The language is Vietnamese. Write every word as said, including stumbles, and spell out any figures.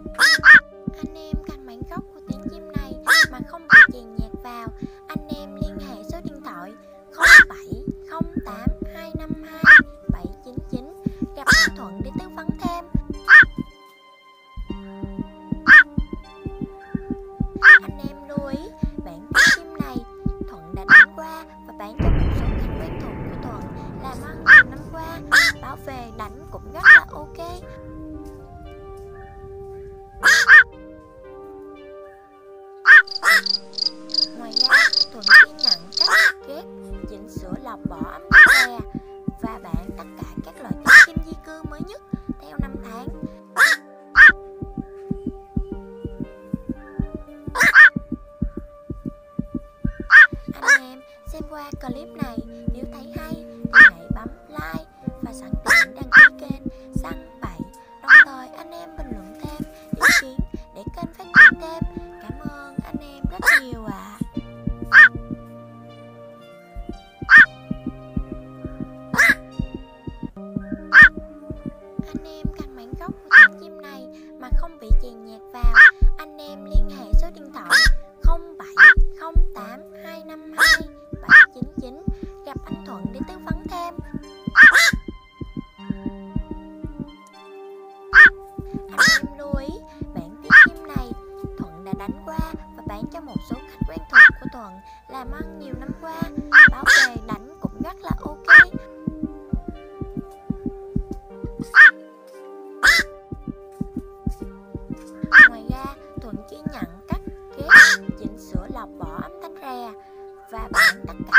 Anh em cần bản gốc của tiếng chim này mà không bị chèn nhạc vào, anh em liên hệ số điện thoại không bảy không tám hai năm hai bảy chín chín gặp anh Thuận để tư vấn thêm. Anh em lưu ý, bản tiếng chim này Thuận đã đánh qua và bán cho một số khách quen thuộc của Thuận, làm ăn nhiều năm qua, báo về đánh cũng rất là ok. Ngoài ra, Thuận ghi nhận cách ghép, chỉnh sửa lọc bỏ ấm tắc rè và bán tất cả các loại tiếng chim di cư mới nhất theo năm tháng. Anh em xem qua clip này, nếu thấy hay thì hãy bấm like và sẵn tiện đăng ký kênh Săn Bậy. Đồng thời anh em bình luận thêm ý kiến để kênh phát triển thêm. Cảm ơn anh em rất nhiều ạ. Anh em cần bản gốc của tiếng chim này mà không bị chèn nhạc vào, anh em liên hệ số điện thoại không bảy không tám hai năm hai bảy chín chín gặp anh Thuận để tư vấn thêm. Anh em lưu ý, bản tiếng chim này Thuận đã đánh qua và bán cho một số khách quen thuộc của Thuận, làm ăn nhiều năm qua, báo về đánh cũng rất là ok. Ngoài ra, Thuận ghi nhận cách ghép, chỉnh sửa lọc bỏ âm thanh rè và bán tất cả